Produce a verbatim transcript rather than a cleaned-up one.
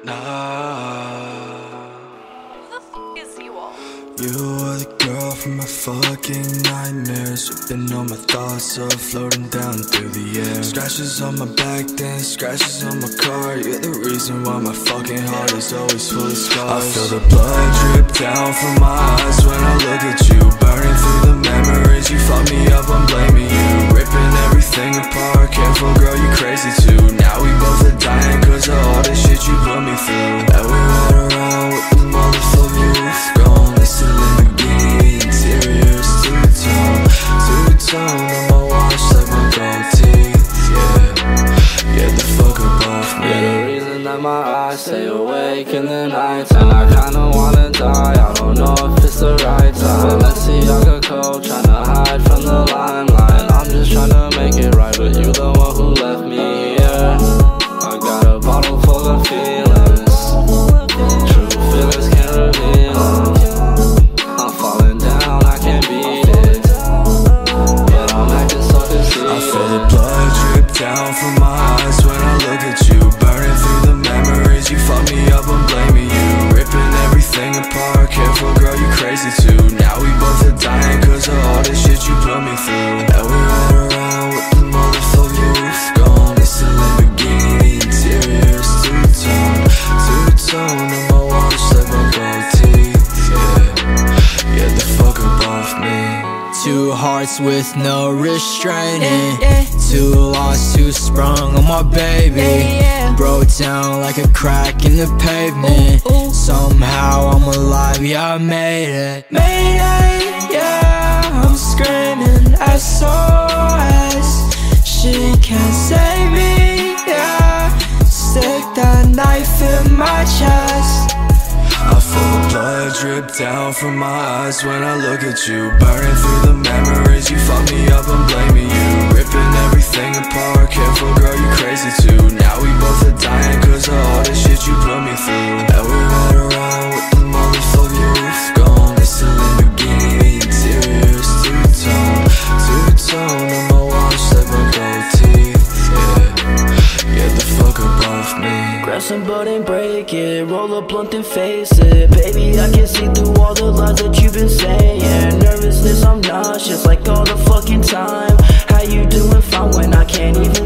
Who the f is ZWALL? You are the girl from my fucking nightmares. Tripping on my thoughts, so floating down through the air. Scratches on my back, then scratches on my car. You're the reason why my fucking heart is always full of scars. I feel the blood drip down from my eyes when I look at you. Burning through the memories, you fucked me up, I'm blaming you. Ripping everything apart, careful girl, you crazy too. Now we both are dying cause of all the shit you put me through. And we ride around with the motherfucking roof gone. It's a Lamborghini, interior's two-tone, two-tone on my watch like my gold teeth, yeah. Get the fuck up off me. You're the reason that my eyes stay awake in the night time. I kinda wanna die, I don't know if it's the right time. Let's see, I got cold, tryna hide from the limelight. I'm just tryna make it right, but you the one who left me here. I got a bottle full of feelings, true feelings can't reveal them. I'm falling down, I can't beat it, but I'm acting so deceived. I feel the blood drip down from my eyes when I look at you. Burning through the memories, you fucked me up, I'm blaming you. Ripping everything apart, careful girl, you crazy too. Now we both are dying cause of all the shit you put me through. And we ride around with the motherfucking roof gone. It's a Lamborghini, the interior's two-tone, two-tone on my watch like my gold teeth, yeah. Get the fuck up off me. Two hearts with no restraining, too lost, too sprung on my baby. Broke down like a crack in the pavement. Somehow I'm alive, yeah, I made it. Made it, yeah, I'm screaming S O S. She can't save me, yeah. Stick that knife in my chest. I feel the blood drip down from my eyes when I look at you. Burning through the memories, you fucked me up, I'm blaming you. Ripping everything apart, careful girl, you crazy too. Now we both are dying cause of all the shit you put me through. And we ride around with the motherfucking roof gone. It's a Lamborghini, the interior's two-tone, two-tone on my watch like my gold teeth, yeah. Get the fuck up off me. Grab some butt and break it, roll a blunt and face it. Baby, I can see through all the lies that you've been saying. Nervousness, I'm nauseous like all the fucking time. How you doing fine when I can't even